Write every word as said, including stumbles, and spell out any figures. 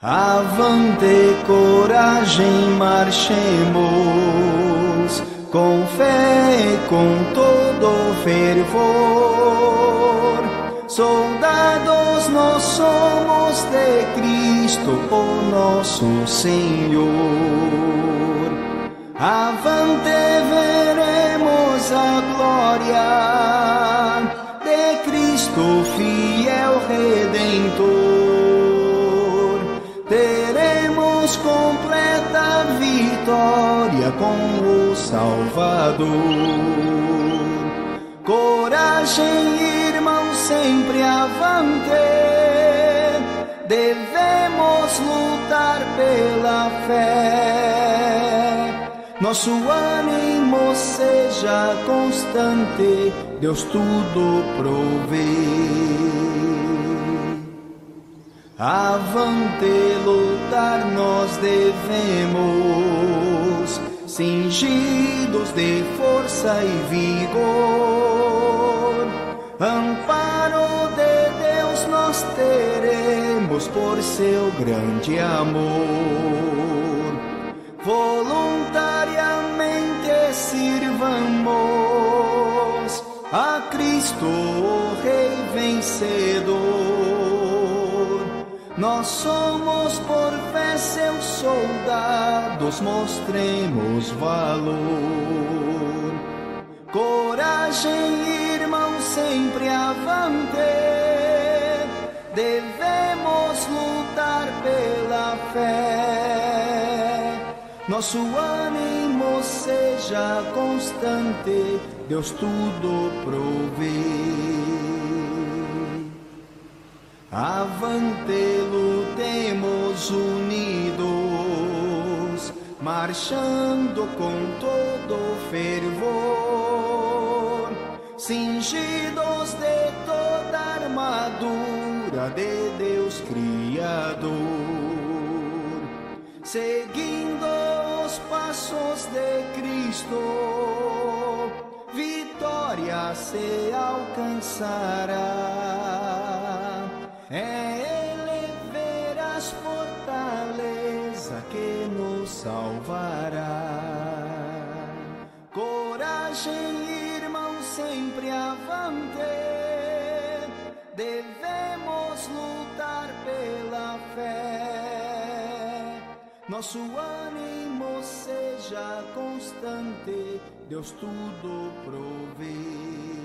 Avante, coragem, marchemos, com fé e com todo fervor. Soldados nós somos de Cristo, o nosso Senhor. Avante, veremos a glória de Cristo, fiel Redentor. Teremos completa vitória com o Salvador. Coragem, irmãos, sempre avante. Devemos lutar pela fé. Nosso ânimo seja constante, Deus tudo provê. Avante, lutar nós devemos, cingidos de força e vigor. Amparo de Deus nós teremos por seu grande amor. Voluntariamente sirvamos a Cristo, o Rei vencedor. Nós somos por fé seus soldados, mostremos valor. Coragem, irmãos, sempre avante. Devemos lutar pela fé. Nosso ânimo seja constante, Deus tudo provê. Avante, lutemos unidos, marchando com todo fervor, cingidos de toda armadura de Deus Criador, seguindo os passos de Cristo, vitória se alcançará. É Ele verás fortaleza que nos salvará. Coragem, irmãos, sempre avante. Devemos lutar pela fé. Nosso ânimo seja constante, Deus tudo provê.